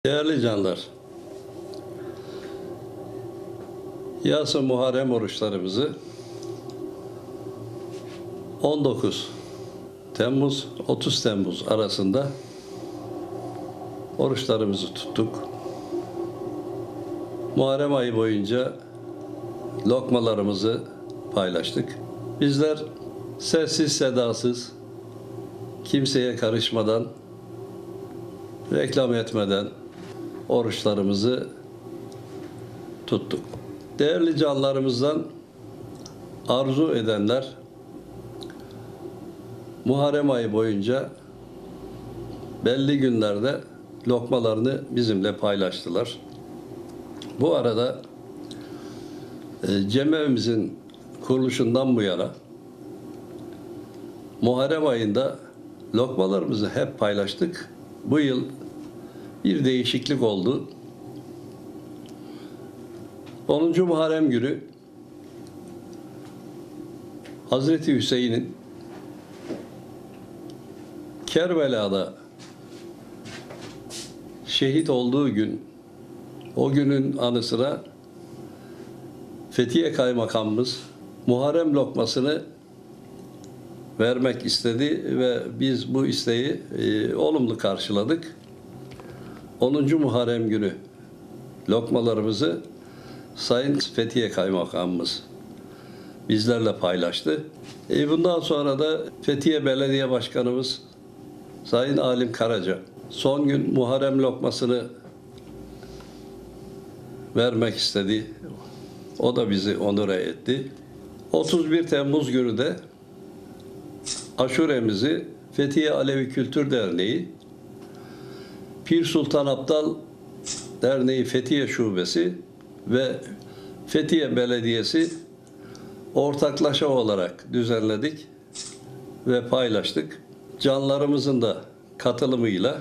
Değerli canlar, yas-ı Muharrem oruçlarımızı 19 Temmuz 30 Temmuz arasında oruçlarımızı tuttuk. Muharrem ayı boyunca lokmalarımızı paylaştık. Bizler sessiz sedasız, kimseye karışmadan, reklam etmeden oruçlarımızı tuttuk. Değerli canlarımızdan arzu edenler Muharrem ayı boyunca belli günlerde lokmalarını bizimle paylaştılar. Bu arada cemevimizin kuruluşundan bu yana Muharrem ayında lokmalarımızı hep paylaştık. Bu yıl bir değişiklik oldu. 10. Muharrem günü Hazreti Hüseyin'in Kerbela'da şehit olduğu gün, o günün anısına Fethiye Kaymakamımız Muharrem lokmasını vermek istedi ve biz bu isteği olumlu karşıladık. 10. Muharrem günü lokmalarımızı Sayın Fethiye Kaymakamımız bizlerle paylaştı. Bundan sonra da Fethiye Belediye Başkanımız Sayın Alim Karaca son gün Muharrem lokmasını vermek istedi. O da bizi onure etti. 31 Temmuz günü de aşuremizi Fethiye Alevi Kültür Derneği, Pir Sultan Abdal Derneği Fethiye Şubesi ve Fethiye Belediyesi ortaklaşa olarak düzenledik ve paylaştık. Canlarımızın da katılımıyla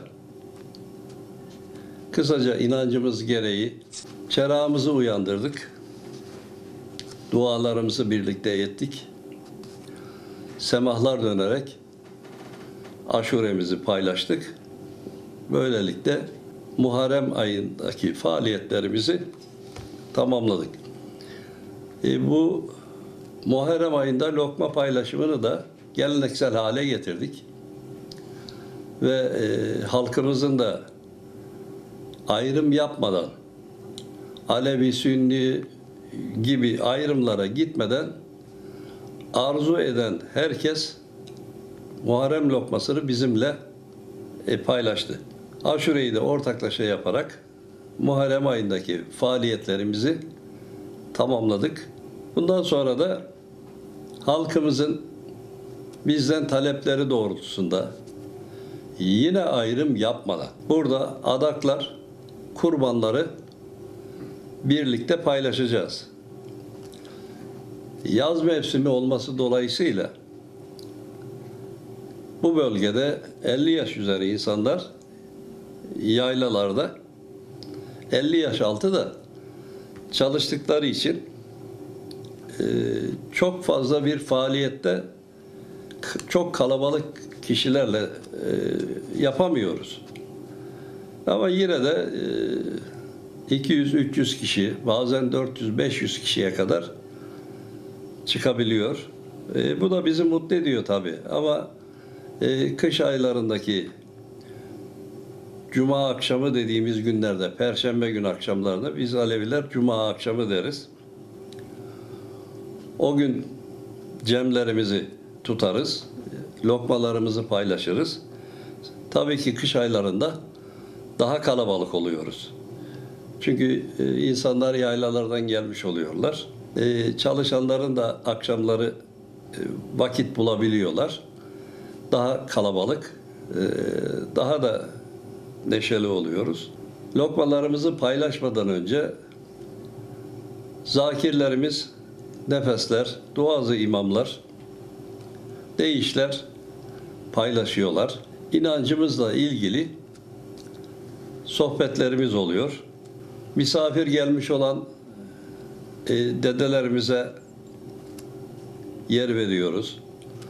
kısaca inancımız gereği çerağımızı uyandırdık. Dualarımızı birlikte ettik. Semahlar dönerek aşuremizi paylaştık. Böylelikle Muharrem ayındaki faaliyetlerimizi tamamladık. Bu Muharrem ayında lokma paylaşımını da geleneksel hale getirdik. Ve halkımızın da ayrım yapmadan, Alevi, Sünni gibi ayrımlara gitmeden arzu eden herkes Muharrem lokmasını bizimle paylaştı. Aşureyi de ortaklaşa yaparak Muharrem ayındaki faaliyetlerimizi tamamladık. Bundan sonra da halkımızın bizden talepleri doğrultusunda yine ayrım yapmadan burada adaklar, kurbanları birlikte paylaşacağız. Yaz mevsimi olması dolayısıyla bu bölgede 50 yaş üzeri insanlar yaylalarda, 50 yaş altı da çalıştıkları için çok fazla bir faaliyette çok kalabalık kişilerle yapamıyoruz. Ama yine de 200-300 kişi, bazen 400-500 kişiye kadar çıkabiliyor. Bu da bizi mutlu ediyor tabii. Ama kış aylarındaki Cuma akşamı dediğimiz günlerde, Perşembe günü akşamlarında biz Aleviler Cuma akşamı deriz. O gün cemlerimizi tutarız, lokmalarımızı paylaşırız. Tabii ki kış aylarında daha kalabalık oluyoruz. Çünkü insanlar yaylalardan gelmiş oluyorlar. Çalışanların da akşamları vakit bulabiliyorlar. Daha kalabalık, daha da neşeli oluyoruz. Lokmalarımızı paylaşmadan önce zakirlerimiz, nefesler, duazı imamlar, deyişler paylaşıyorlar. İnancımızla ilgili sohbetlerimiz oluyor. Misafir gelmiş olan dedelerimize yer veriyoruz.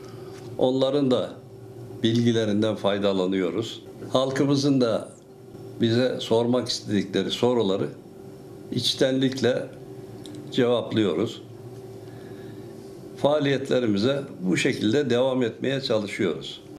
Onların da bilgilerinden faydalanıyoruz. Halkımızın da bize sormak istedikleri soruları içtenlikle cevaplıyoruz. Faaliyetlerimize bu şekilde devam etmeye çalışıyoruz.